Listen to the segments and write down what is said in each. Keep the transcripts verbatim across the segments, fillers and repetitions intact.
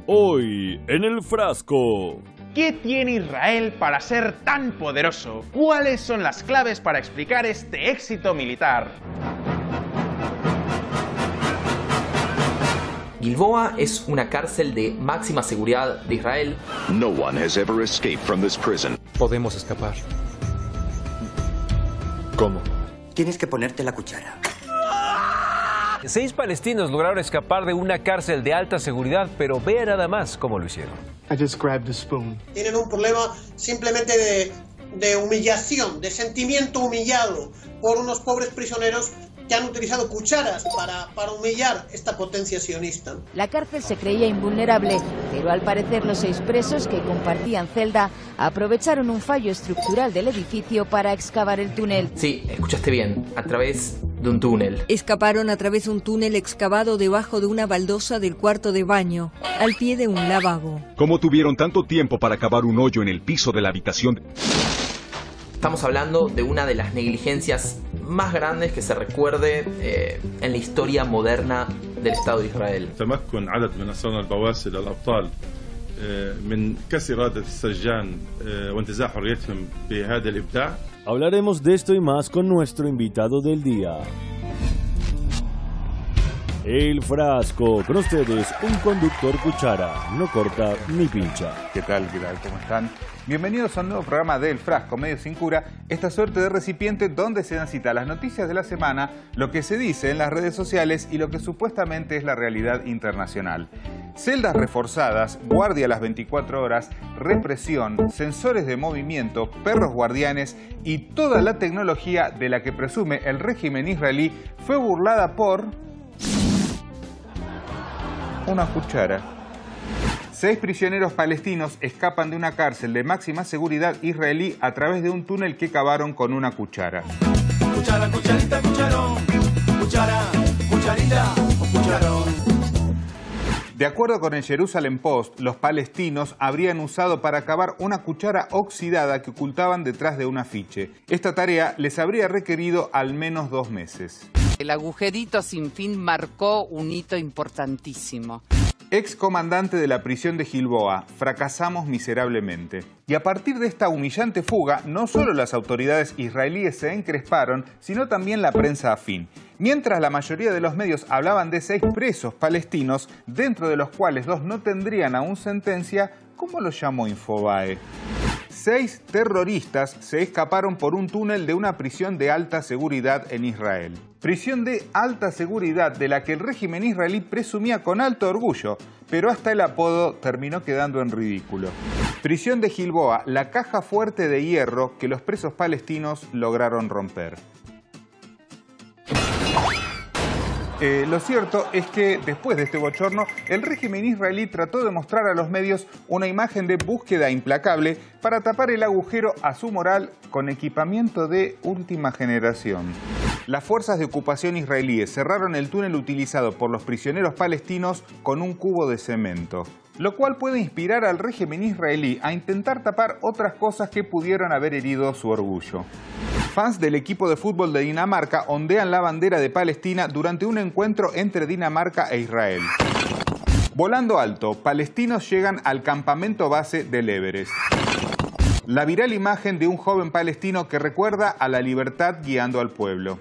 Hoy en El Frasco. ¿Qué tiene Israel para ser tan poderoso? ¿Cuáles son las claves para explicar este éxito militar? Gilboa es una cárcel de máxima seguridad de Israel. No one has ever escaped from this prison. Podemos escapar. ¿Cómo? Tienes que ponerte la cuchara. Seis palestinos lograron escapar de una cárcel de alta seguridad, pero vea nada más cómo lo hicieron. I just grabbed a spoon. Tienen un problema simplemente de, de humillación, de sentimiento humillado por unos pobres prisioneros que han utilizado cucharas para, para humillar esta potencia sionista. La cárcel se creía invulnerable, pero al parecer los seis presos que compartían celda aprovecharon un fallo estructural del edificio para excavar el túnel. Sí, escuchaste bien, a través de un túnel. Escaparon a través de un túnel excavado debajo de una baldosa del cuarto de baño, al pie de un lavabo. ¿Cómo tuvieron tanto tiempo para cavar un hoyo en el piso de la habitación? Estamos hablando de una de las negligencias más grandes que se recuerde eh, en la historia moderna del Estado de Israel. تمكن عدد من أسرى البواسل الأبطال من كسر إرادة السجان وانتزاع حريتهم بهذا الإبداع. Hablaremos de esto y más con nuestro invitado del día. El Frasco, con ustedes, un conductor cuchara, no corta ni pincha. ¿Qué tal? ¿Qué tal? ¿Cómo están? Bienvenidos a un nuevo programa de El Frasco, medio sin cura, esta suerte de recipiente donde se dan cita las noticias de la semana, lo que se dice en las redes sociales y lo que supuestamente es la realidad internacional. Celdas reforzadas, guardia a las veinticuatro horas, represión, sensores de movimiento, perros guardianes y toda la tecnología de la que presume el régimen israelí fue burlada por una cuchara. Seis prisioneros palestinos escapan de una cárcel de máxima seguridad israelí a través de un túnel que cavaron con una cuchara. Cuchara, cucharita, cucharón. Cuchara, cucharita o cucharón. De acuerdo con el Jerusalem Post, los palestinos habrían usado para cavar una cuchara oxidada que ocultaban detrás de un afiche. Esta tarea les habría requerido al menos dos meses. El agujerito sin fin marcó un hito importantísimo. Ex comandante de la prisión de Gilboa, fracasamos miserablemente. Y a partir de esta humillante fuga, no solo las autoridades israelíes se encresparon, sino también la prensa afín. Mientras la mayoría de los medios hablaban de seis presos palestinos, dentro de los cuales dos no tendrían aún sentencia, ¿cómo lo llamó Infobae? Seis terroristas se escaparon por un túnel de una prisión de alta seguridad en Israel. Prisión de alta seguridad de la que el régimen israelí presumía con alto orgullo, pero hasta el apodo terminó quedando en ridículo. Prisión de Gilboa, la caja fuerte de hierro que los presos palestinos lograron romper. Eh, lo cierto es que después de este bochorno, el régimen israelí trató de mostrar a los medios una imagen de búsqueda implacable para tapar el agujero a su moral con equipamiento de última generación. Las fuerzas de ocupación israelíes cerraron el túnel utilizado por los prisioneros palestinos con un cubo de cemento, lo cual puede inspirar al régimen israelí a intentar tapar otras cosas que pudieron haber herido su orgullo. Fans del equipo de fútbol de Dinamarca ondean la bandera de Palestina durante un encuentro entre Dinamarca e Israel. Volando alto, palestinos llegan al campamento base del Everest. La viral imagen de un joven palestino que recuerda a la libertad guiando al pueblo.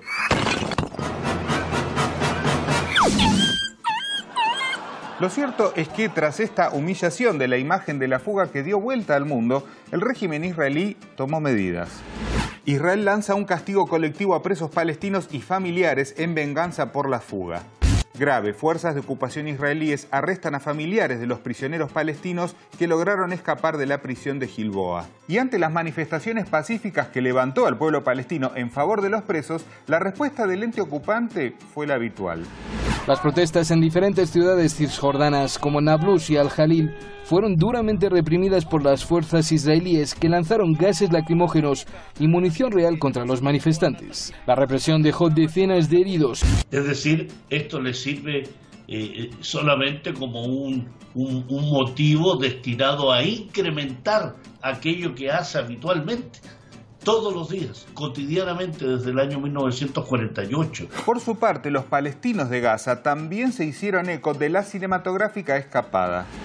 Lo cierto es que tras esta humillación de la imagen de la fuga que dio vuelta al mundo, el régimen israelí tomó medidas. Israel lanza un castigo colectivo a presos palestinos y familiares en venganza por la fuga. Grave, fuerzas de ocupación israelíes arrestan a familiares de los prisioneros palestinos que lograron escapar de la prisión de Gilboa. Y ante las manifestaciones pacíficas que levantó al pueblo palestino en favor de los presos, la respuesta del ente ocupante fue la habitual. Las protestas en diferentes ciudades cisjordanas como Nablus y Al-Jalil fueron duramente reprimidas por las fuerzas israelíes que lanzaron gases lacrimógenos y munición real contra los manifestantes. La represión dejó decenas de heridos. Es decir, esto les sirve eh, solamente como un, un, un motivo destinado a incrementar aquello que hace habitualmente. Todos los días, cotidianamente desde el año mil novecientos cuarenta y ocho. Por su parte, los palestinos de Gaza también se hicieron eco de la cinematográfica escapada.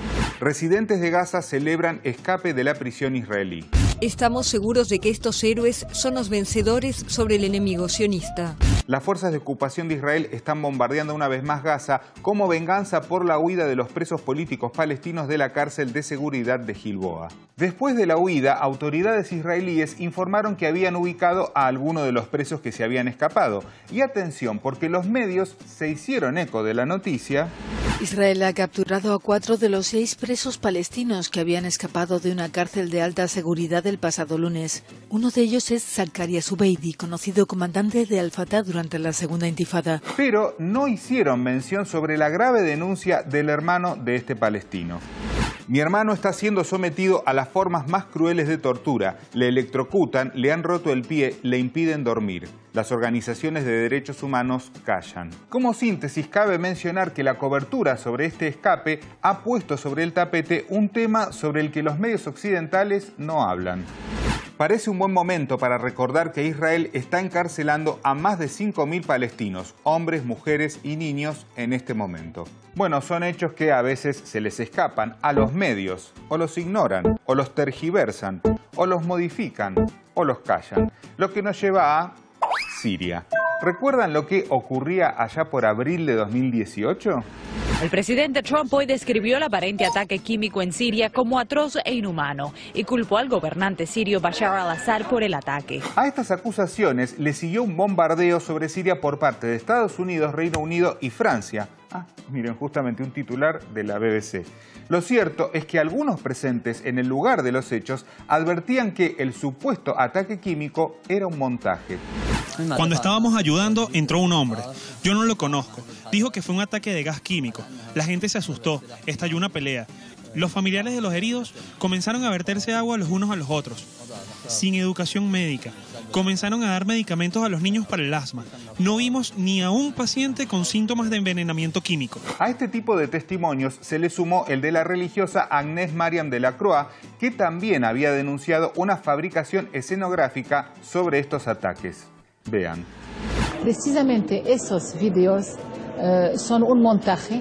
Residentes de Gaza celebran escape de la prisión israelí. Estamos seguros de que estos héroes son los vencedores sobre el enemigo sionista. Las fuerzas de ocupación de Israel están bombardeando una vez más Gaza como venganza por la huida de los presos políticos palestinos de la cárcel de seguridad de Gilboa. Después de la huida, autoridades israelíes informaron que habían ubicado a algunos de los presos que se habían escapado. Y atención, porque los medios se hicieron eco de la noticia. Israel ha capturado a cuatro de los seis presos palestinos que habían escapado de una cárcel de alta seguridad el pasado lunes. Uno de ellos es Zakaria Zubeidi, conocido comandante de Al-Fatah durante la segunda intifada. Pero no hicieron mención sobre la grave denuncia del hermano de este palestino. Mi hermano está siendo sometido a las formas más crueles de tortura. Le electrocutan, le han roto el pie, le impiden dormir. Las organizaciones de derechos humanos callan. Como síntesis, cabe mencionar que la cobertura sobre este escape ha puesto sobre el tapete un tema sobre el que los medios occidentales no hablan. Parece un buen momento para recordar que Israel está encarcelando a más de cinco mil palestinos, hombres, mujeres y niños en este momento. Bueno, son hechos que a veces se les escapan a los medios, o los ignoran, o los tergiversan, o los modifican, o los callan. Lo que nos lleva a Siria. ¿Recuerdan lo que ocurría allá por abril de dos mil dieciocho? El presidente Trump hoy describió el aparente ataque químico en Siria como atroz e inhumano y culpó al gobernante sirio Bashar al-Assad por el ataque. A estas acusaciones le siguió un bombardeo sobre Siria por parte de Estados Unidos, Reino Unido y Francia. Ah, miren, justamente un titular de la B B C. Lo cierto es que algunos presentes en el lugar de los hechos advertían que el supuesto ataque químico era un montaje. Cuando estábamos ayudando, entró un hombre. Yo no lo conozco. Dijo que fue un ataque de gas químico. La gente se asustó. Estalló una pelea. Los familiares de los heridos comenzaron a verterse agua los unos a los otros. Sin educación médica. Comenzaron a dar medicamentos a los niños para el asma. No vimos ni a un paciente con síntomas de envenenamiento químico. A este tipo de testimonios se le sumó el de la religiosa Agnès Mariam de la Croix, que también había denunciado una fabricación escenográfica sobre estos ataques. Vean. Precisamente esos videos uh, son un montaje,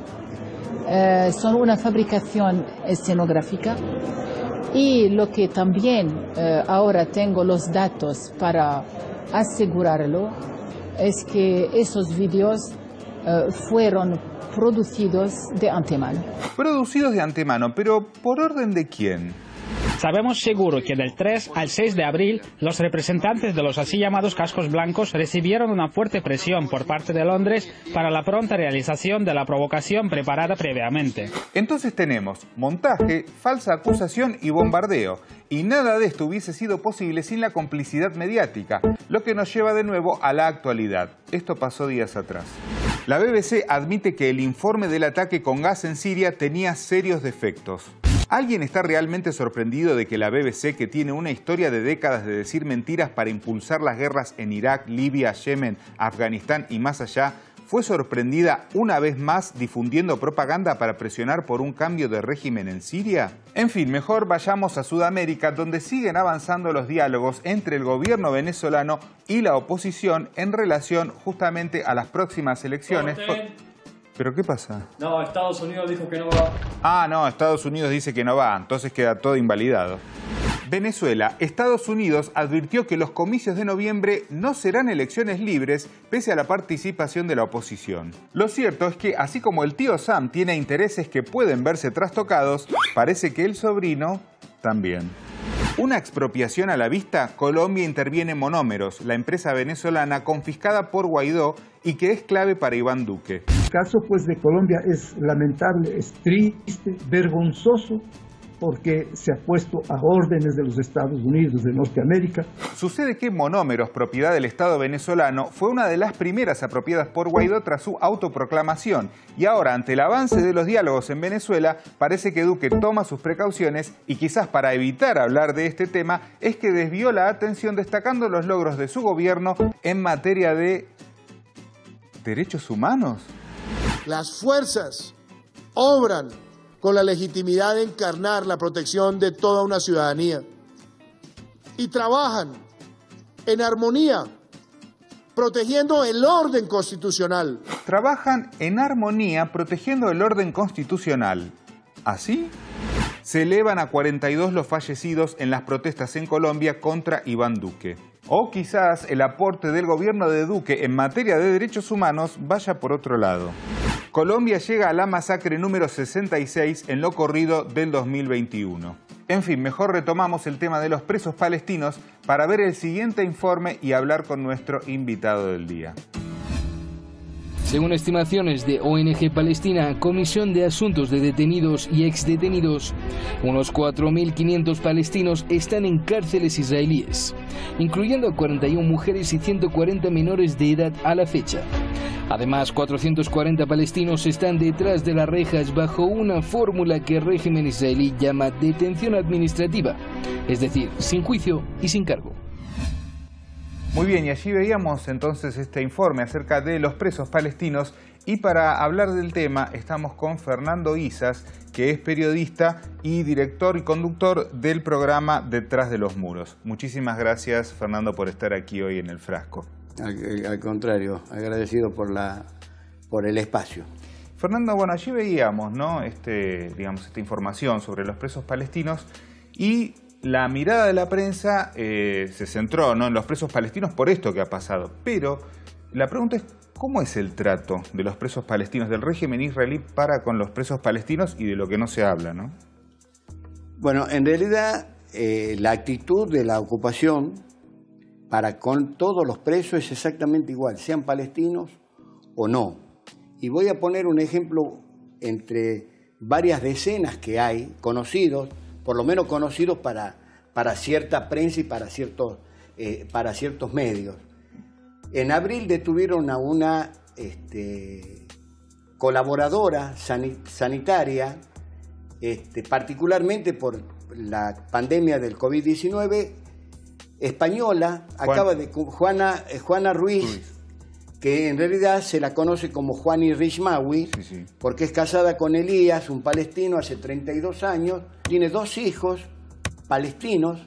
uh, son una fabricación escenográfica y lo que también uh, ahora tengo los datos para asegurarlo es que esos videos uh, fueron producidos de antemano. Producidos de antemano, pero ¿por orden de quién? Sabemos seguro que del tres al seis de abril los representantes de los así llamados cascos blancos recibieron una fuerte presión por parte de Londres para la pronta realización de la provocación preparada previamente. Entonces tenemos montaje, falsa acusación y bombardeo. Y nada de esto hubiese sido posible sin la complicidad mediática, lo que nos lleva de nuevo a la actualidad. Esto pasó días atrás. La B B C admite que el informe del ataque con gas en Siria tenía serios defectos. ¿Alguien está realmente sorprendido de que la B B C, que tiene una historia de décadas de decir mentiras para impulsar las guerras en Irak, Libia, Yemen, Afganistán y más allá, fue sorprendida una vez más difundiendo propaganda para presionar por un cambio de régimen en Siria? En fin, mejor vayamos a Sudamérica, donde siguen avanzando los diálogos entre el gobierno venezolano y la oposición en relación justamente a las próximas elecciones. ¿Pero qué pasa? No, Estados Unidos dijo que no va. Ah, no, Estados Unidos dice que no va, entonces queda todo invalidado. Venezuela. Estados Unidos advirtió que los comicios de noviembre no serán elecciones libres pese a la participación de la oposición. Lo cierto es que así como el tío Sam tiene intereses que pueden verse trastocados, parece que el sobrino también. Una expropiación a la vista. Colombia interviene en Monómeros, la empresa venezolana confiscada por Guaidó y que es clave para Iván Duque. El caso pues de Colombia es lamentable, es triste, vergonzoso, porque se ha puesto a órdenes de los Estados Unidos de Norteamérica. Sucede que Monómeros, propiedad del Estado venezolano, fue una de las primeras apropiadas por Guaidó tras su autoproclamación. Y ahora, ante el avance de los diálogos en Venezuela, parece que Duque toma sus precauciones y quizás para evitar hablar de este tema, es que desvió la atención destacando los logros de su gobierno en materia de derechos humanos. Las fuerzas obran con la legitimidad de encarnar la protección de toda una ciudadanía y trabajan en armonía, protegiendo el orden constitucional. Trabajan en armonía, protegiendo el orden constitucional. ¿Así? Se elevan a cuarenta y dos los fallecidos en las protestas en Colombia contra Iván Duque. O quizás el aporte del gobierno de Duque en materia de derechos humanos vaya por otro lado. Colombia llega a la masacre número sesenta y seis en lo corrido del dos mil veintiuno. En fin, mejor retomamos el tema de los presos palestinos para ver el siguiente informe y hablar con nuestro invitado del día. Según estimaciones de O N G Palestina, Comisión de Asuntos de Detenidos y Exdetenidos, unos cuatro mil quinientos palestinos están en cárceles israelíes, incluyendo a cuarenta y una mujeres y ciento cuarenta menores de edad a la fecha. Además, cuatrocientos cuarenta palestinos están detrás de las rejas bajo una fórmula que el régimen israelí llama detención administrativa, es decir, sin juicio y sin cargo. Muy bien, y allí veíamos entonces este informe acerca de los presos palestinos, y para hablar del tema estamos con Fernando Izas, que es periodista y director y conductor del programa Detrás de los Muros. Muchísimas gracias, Fernando, por estar aquí hoy en El Frasco. Al, al contrario, agradecido por, la, por el espacio. Fernando, bueno, allí veíamos, ¿no? este, digamos, esta información sobre los presos palestinos, y la mirada de la prensa eh, se centró, ¿no?, en los presos palestinos por esto que ha pasado. Pero la pregunta es, ¿cómo es el trato de los presos palestinos, del régimen israelí para con los presos palestinos, y de lo que no se habla, ¿no? Bueno, en realidad eh, la actitud de la ocupación para con todos los presos es exactamente igual, sean palestinos o no. Y voy a poner un ejemplo entre varias decenas que hay, conocidos, por lo menos conocidos para, para cierta prensa y para ciertos, eh, para ciertos medios. En abril detuvieron a una este, colaboradora sanit sanitaria, este, particularmente por la pandemia del COVID diecinueve, española, Juan, acaba de Juana, eh, Juana Ruiz, Ruiz, que en realidad se la conoce como Juani Rishmawi, sí, sí. porque es casada con Elías, un palestino, hace treinta y dos años, tiene dos hijos palestinos,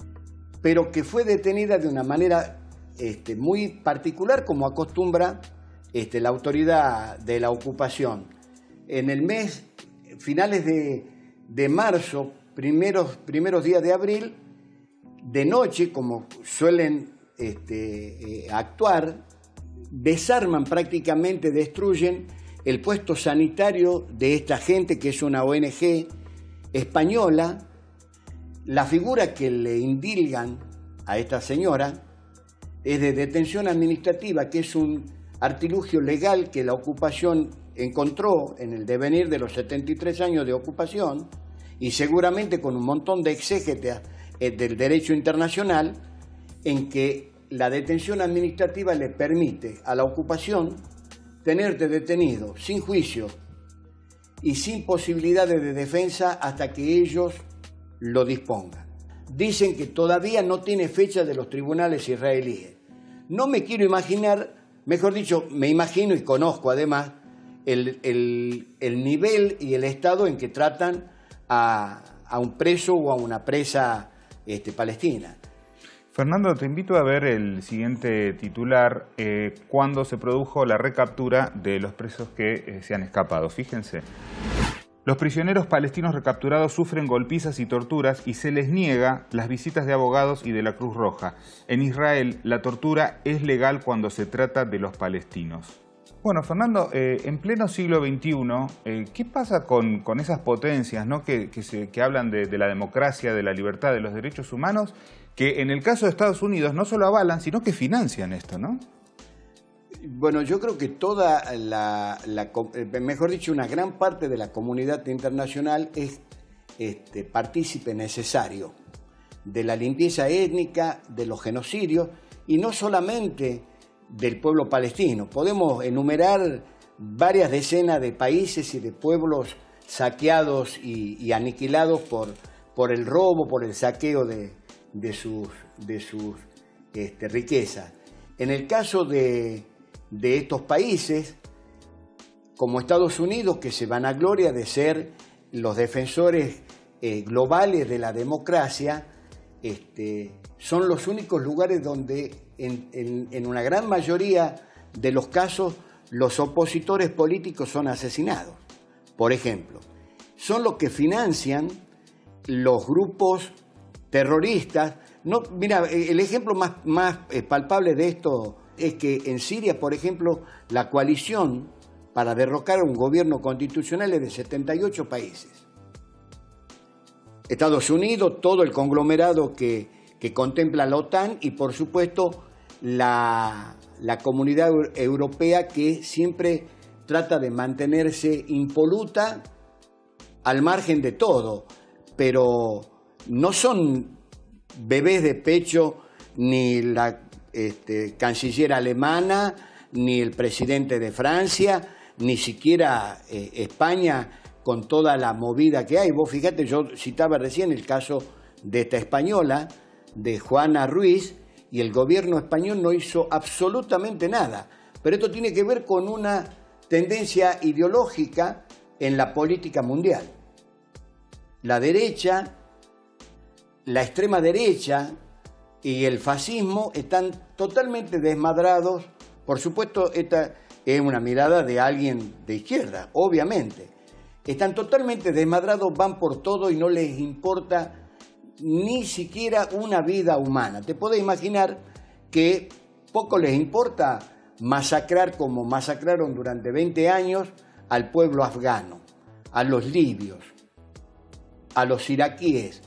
pero que fue detenida de una manera este, muy particular, como acostumbra este, la autoridad de la ocupación. En el mes, finales de, de marzo, primeros, primeros días de abril, de noche, como suelen este, eh, actuar, desarman prácticamente, destruyen el puesto sanitario de esta gente, que es una O N G española. La figura que le indilgan a esta señora es de detención administrativa, que es un artilugio legal que la ocupación encontró en el devenir de los setenta y tres años de ocupación, y seguramente con un montón de exégetas del derecho internacional, en que la detención administrativa le permite a la ocupación tenerte detenido sin juicio y sin posibilidades de defensa hasta que ellos lo dispongan. Dicen que todavía no tiene fecha de los tribunales israelíes. No me quiero imaginar, mejor dicho, me imagino y conozco además el, el, el nivel y el estado en que tratan a, a un preso o a una presa este, palestina. Fernando, te invito a ver el siguiente titular, eh, cuando se produjo la recaptura de los presos que eh, se han escapado. Fíjense. Los prisioneros palestinos recapturados sufren golpizas y torturas y se les niega las visitas de abogados y de la Cruz Roja. En Israel, la tortura es legal cuando se trata de los palestinos. Bueno, Fernando, eh, en pleno siglo veintiuno, eh, ¿qué pasa con, con esas potencias, ¿no?, que, que, se, que hablan de, de la democracia, de la libertad, de los derechos humanos, que en el caso de Estados Unidos no solo avalan, sino que financian esto, ¿no? Bueno, yo creo que toda la, la mejor dicho, una gran parte de la comunidad internacional es este, partícipe necesario de la limpieza étnica, de los genocidios, y no solamente del pueblo palestino. Podemos enumerar varias decenas de países y de pueblos saqueados y, y aniquilados por, por el robo, por el saqueo de, de sus, de sus este, riquezas. En el caso de, de estos países, como Estados Unidos, que se vanagloria de ser los defensores eh, globales de la democracia, este, son los únicos lugares donde en, en, en una gran mayoría de los casos los opositores políticos son asesinados. Por ejemplo, son los que financian los grupos terroristas. No, mira, el ejemplo más, más palpable de esto es que en Siria, por ejemplo, la coalición para derrocar a un gobierno constitucional es de setenta y ocho países. Estados Unidos, todo el conglomerado que, que contempla la OTAN y, por supuesto, la, la Comunidad Europea, que siempre trata de mantenerse impoluta al margen de todo, pero no son bebés de pecho ni la este, canciller alemana, ni el presidente de Francia, ni siquiera eh, España, con toda la movida que hay. Vos fíjate, yo citaba recién el caso de esta española, de Juana Ruiz, y el gobierno español no hizo absolutamente nada. Pero esto tiene que ver con una tendencia ideológica en la política mundial. La derecha, la extrema derecha y el fascismo están totalmente desmadrados. Por supuesto, esta es una mirada de alguien de izquierda, obviamente. Están totalmente desmadrados, van por todo y no les importa ni siquiera una vida humana. Te podés imaginar que poco les importa masacrar como masacraron durante veinte años al pueblo afgano, a los libios, a los iraquíes.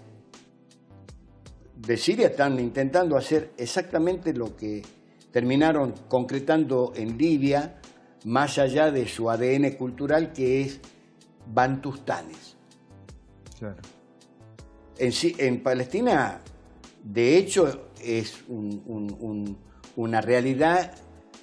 De Siria están intentando hacer exactamente lo que terminaron concretando en Libia, más allá de su A D N cultural, que es bantustanes. Claro. En, en Palestina, de hecho, es un, un, un, una realidad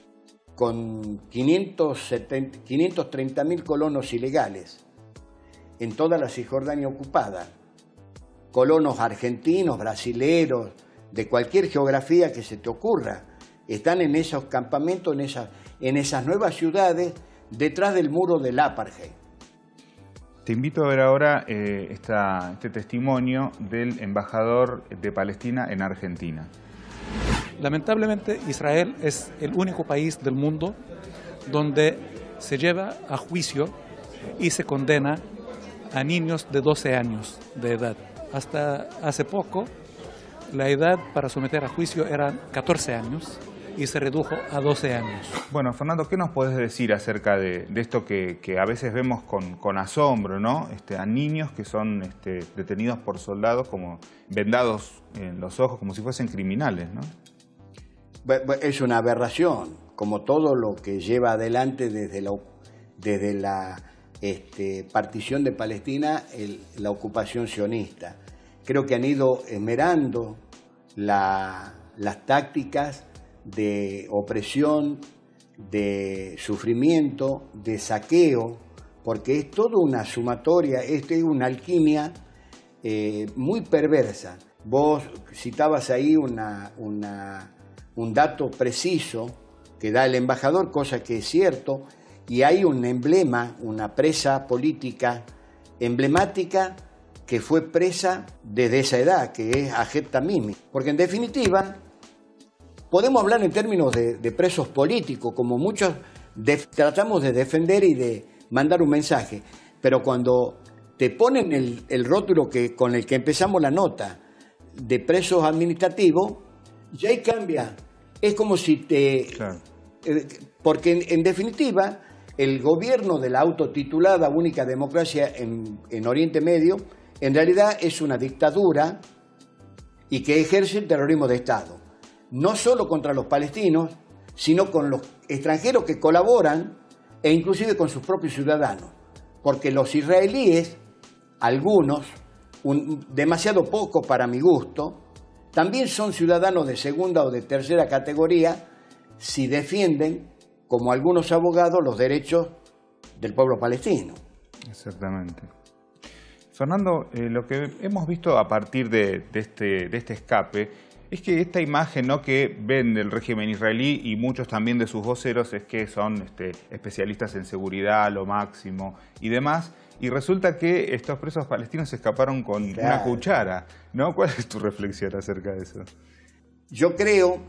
con quinientos treinta mil colonos ilegales en toda la Cisjordania ocupada. Colonos argentinos, brasileros, de cualquier geografía que se te ocurra, están en esos campamentos, en esas, en esas nuevas ciudades, detrás del muro del apartheid. Te invito a ver ahora eh, esta, este testimonio del embajador de Palestina en Argentina. Lamentablemente, Israel es el único país del mundo donde se lleva a juicio y se condena a niños de doce años de edad. Hasta hace poco, la edad para someter a juicio era catorce años y se redujo a doce años. Bueno, Fernando, ¿qué nos podés decir acerca de, de esto que, que a veces vemos con, con asombro, ¿no? Este, a niños que son este, detenidos por soldados como vendados en los ojos como si fuesen criminales, ¿no? Es una aberración, como todo lo que lleva adelante desde la, desde la este, partición de Palestina, el, la ocupación sionista. Creo que han ido esmerando la, las tácticas de opresión, de sufrimiento, de saqueo, porque es toda una sumatoria, esto es una alquimia eh, muy perversa. Vos citabas ahí una, una, un dato preciso que da el embajador, cosa que es cierto, y hay un emblema, una presa política emblemática que fue presa desde esa edad, que es Ahed Tamimi. Porque en definitiva, podemos hablar en términos de, de presos políticos, como muchos de, tratamos de defender y de mandar un mensaje, pero cuando te ponen el, el rótulo que, con el que empezamos la nota de presos administrativos, ya ahí cambia. Es como si te... Claro. Eh, porque en, en definitiva, el gobierno de la autotitulada única democracia en, en Oriente Medio, en realidad es una dictadura y que ejerce el terrorismo de Estado. No solo contra los palestinos, sino con los extranjeros que colaboran e inclusive con sus propios ciudadanos. Porque los israelíes, algunos, un, demasiado poco para mi gusto, también son ciudadanos de segunda o de tercera categoría si defienden, como algunos abogados, los derechos del pueblo palestino. Exactamente. Fernando, eh, lo que hemos visto a partir de, de, este, de este escape es que esta imagen, ¿no?, que ven del régimen israelí y muchos también de sus voceros es que son este, especialistas en seguridad, lo máximo y demás, y resulta que estos presos palestinos se escaparon con claro. una cuchara, ¿no? ¿Cuál es tu reflexión acerca de eso? Yo creo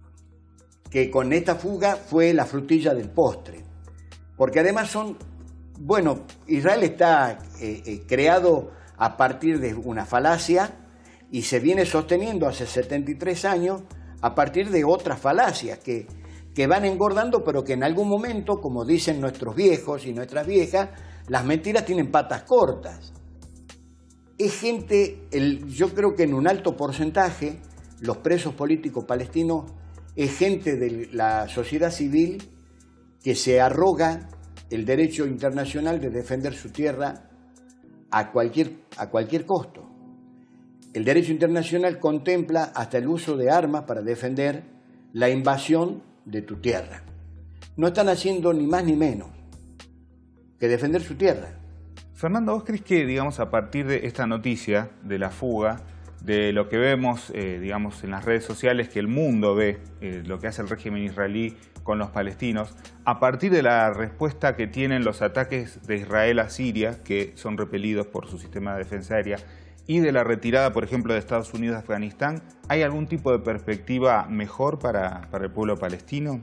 que con esta fuga fue la frutilla del postre, porque además son Bueno, Israel está eh, eh, creado a partir de una falacia y se viene sosteniendo hace setenta y tres años a partir de otras falacias que, que van engordando, pero que en algún momento, como dicen nuestros viejos y nuestras viejas, las mentiras tienen patas cortas. Es gente, el, yo creo que en un alto porcentaje, los presos políticos palestinos es gente de la sociedad civil que se arroga el derecho internacional de defender su tierra a cualquier, a cualquier costo. El derecho internacional contempla hasta el uso de armas para defender la invasión de tu tierra. No están haciendo ni más ni menos que defender su tierra. Fernando, ¿vos crees que, digamos, a partir de esta noticia de la fuga, de lo que vemos, eh, digamos, en las redes sociales, que el mundo ve eh, lo que hace el régimen israelí con los palestinos, a partir de la respuesta que tienen los ataques de Israel a Siria, que son repelidos por su sistema de defensa aérea, y de la retirada, por ejemplo, de Estados Unidos de Afganistán, ¿hay algún tipo de perspectiva mejor para, para el pueblo palestino?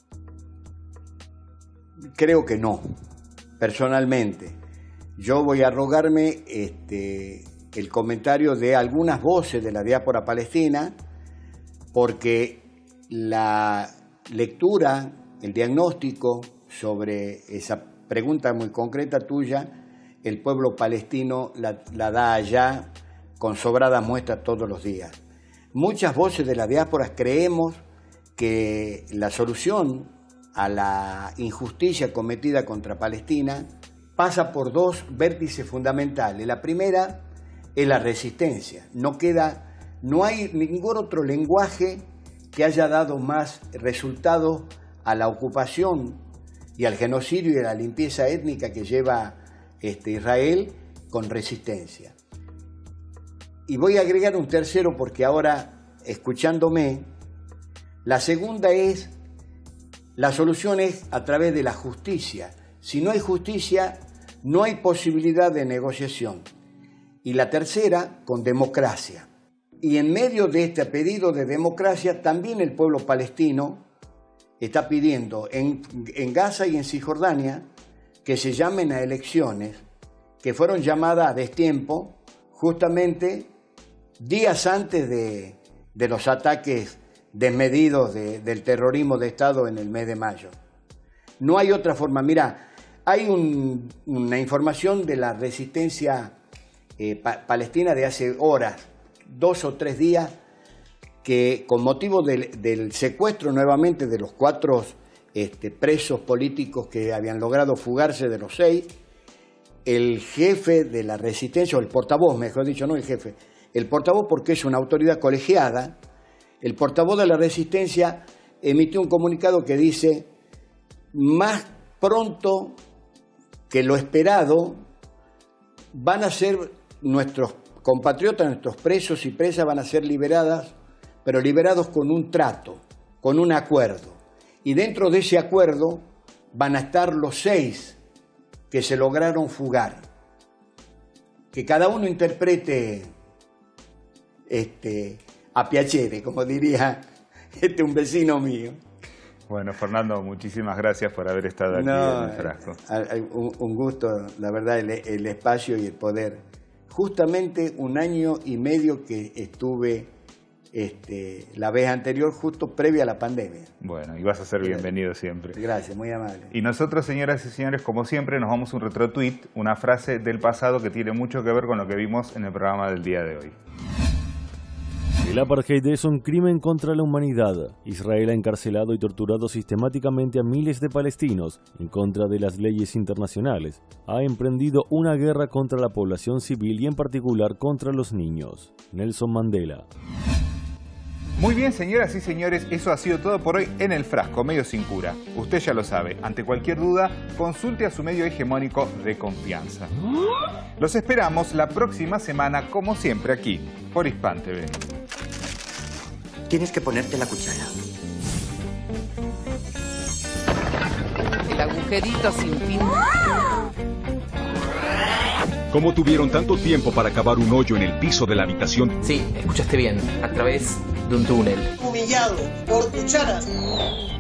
Creo que no, personalmente. Yo voy a arrogarme este, el comentario de algunas voces de la diáspora palestina, porque la lectura, el diagnóstico sobre esa pregunta muy concreta tuya, el pueblo palestino la, la da allá con sobradas muestras todos los días. Muchas voces de la diáspora creemos que la solución a la injusticia cometida contra Palestina pasa por dos vértices fundamentales. La primera es la resistencia. No queda, no hay ningún otro lenguaje que haya dado más resultados a la ocupación y al genocidio y a la limpieza étnica que lleva este, Israel con resistencia. Y voy a agregar un tercero porque ahora, escuchándome, la segunda es, la solución es a través de la justicia. Si no hay justicia, no hay posibilidad de negociación. Y la tercera, con democracia. Y en medio de este pedido de democracia, también el pueblo palestino está pidiendo en, en Gaza y en Cisjordania que se llamen a elecciones, que fueron llamadas a destiempo justamente días antes de, de los ataques desmedidos de, del terrorismo de Estado en el mes de mayo. No hay otra forma. Mira, hay un, una información de la resistencia eh, pa palestina de hace horas, dos o tres días, que con motivo del, del secuestro nuevamente de los cuatro este, presos políticos que habían logrado fugarse de los seis, el jefe de la resistencia, o el portavoz, mejor dicho, no el jefe, el portavoz porque es una autoridad colegiada, el portavoz de la resistencia emitió un comunicado que dice, más pronto que lo esperado, van a ser nuestros compatriotas, nuestros presos y presas van a ser liberadas, pero liberados con un trato, con un acuerdo. Y dentro de ese acuerdo van a estar los seis que se lograron fugar. Que cada uno interprete este, a piacere, como diría este, un vecino mío. Bueno, Fernando, muchísimas gracias por haber estado aquí no, en el frasco. Un, un gusto, la verdad, el, el espacio y el poder. Justamente un año y medio que estuve este, la vez anterior, justo previa a la pandemia. Bueno, y vas a ser bienvenido siempre. Gracias, muy amable. Y nosotros, señoras y señores, como siempre, nos vamos a un retro-tweet, una frase del pasado que tiene mucho que ver con lo que vimos en el programa del día de hoy. El apartheid es un crimen contra la humanidad. Israel ha encarcelado y torturado sistemáticamente a miles de palestinos en contra de las leyes internacionales. Ha emprendido una guerra contra la población civil y en particular contra los niños. Nelson Mandela. Muy bien, señoras y señores, eso ha sido todo por hoy en El Frasco, medio sin cura. Usted ya lo sabe, ante cualquier duda, consulte a su medio hegemónico de confianza. Los esperamos la próxima semana, como siempre, aquí, por Hispan T V. Tienes que ponerte la cuchara. El agujerito sin fin. ¿Cómo tuvieron tanto tiempo para cavar un hoyo en el piso de la habitación? Sí, escuchaste bien, a través de un túnel. Humillado por cucharas.